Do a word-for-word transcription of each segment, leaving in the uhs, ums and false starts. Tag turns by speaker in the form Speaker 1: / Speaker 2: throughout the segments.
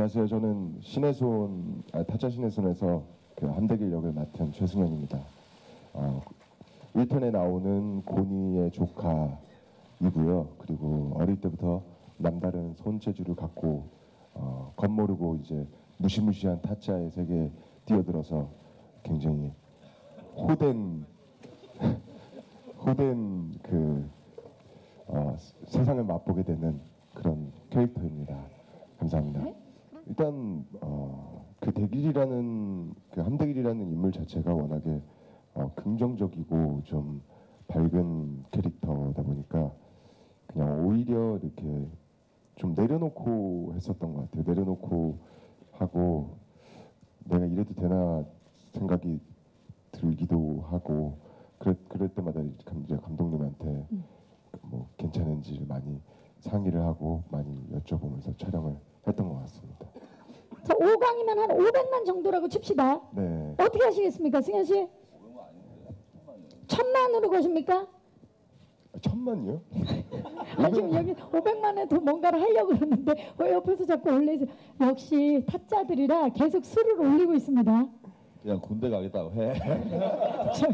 Speaker 1: 안녕하세요. 저는 신혜손 아, 타짜 신혜손에서 그 함대길 역을 맡은 최승현입니다. 어, 일 편에 나오는 고니의 조카이고요. 그리고 어릴 때부터 남다른 손재주를 갖고 어, 겉모르고 이제 무시무시한 타짜의 세계에 뛰어들어서 굉장히 호된 호된 그 어, 세상을 맛보게 되는 그런 캐릭터입니다. 감사합니다.
Speaker 2: 네?
Speaker 1: 일단 어, 그 대길이라는 그 함대길이라는 인물 자체가 워낙에 어, 긍정적이고 좀 밝은 캐릭터다 보니까 그냥 오히려 이렇게 좀 내려놓고 했었던 것 같아요. 내려놓고 하고 내가 이래도 되나 생각이 들기도 하고 그랬, 그럴 때마다 이제 감독님한테
Speaker 2: 음.
Speaker 1: 뭐 괜찮은지를 많이 상의를 하고 많이 여쭤보면서 촬영을 했던 것 같습니다.
Speaker 2: 자, 오 강이면 한 오백만 정도라고 칩시다.
Speaker 1: 네.
Speaker 2: 어떻게 하시겠습니까, 승현 씨? 천만으로 거십니까?
Speaker 1: 천만요?
Speaker 2: 아, 지금 여기 오백만에 더 뭔가를 하려고 그러는데 왜 옆에서 자꾸 올리세요? 역시 타짜들이라 계속 수를 올리고 있습니다.
Speaker 3: 그냥 군대 가겠다고 해.
Speaker 2: 저기,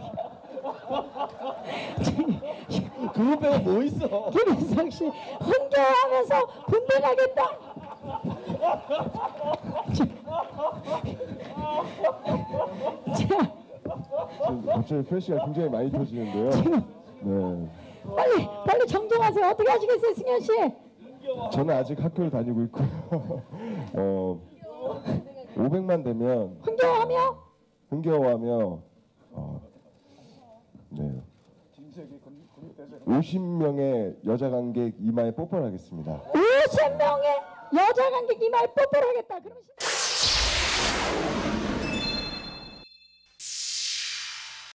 Speaker 2: 저기
Speaker 3: 그거 빼고 뭐 있어?
Speaker 2: 김인석 씨 혼교하면서 군대 가겠다. 자,
Speaker 1: 갑자기 플래시가 굉장히 많이 터지는데요. 네.
Speaker 2: 빨리 빨리 정정하세요. 어떻게 하시겠어요, 승현 씨?
Speaker 1: 저는 아직 학교를 다니고 있고요. 어, 오백만 되면
Speaker 2: 혼교하며
Speaker 1: 흥겨워하며 어, 네. 오십 명의 여자 관객 이마에 뽀뽀를 하겠습니다.
Speaker 2: 오십 명의 여자 관객 이마에 뽀뽀를 하겠다. 그러면 신-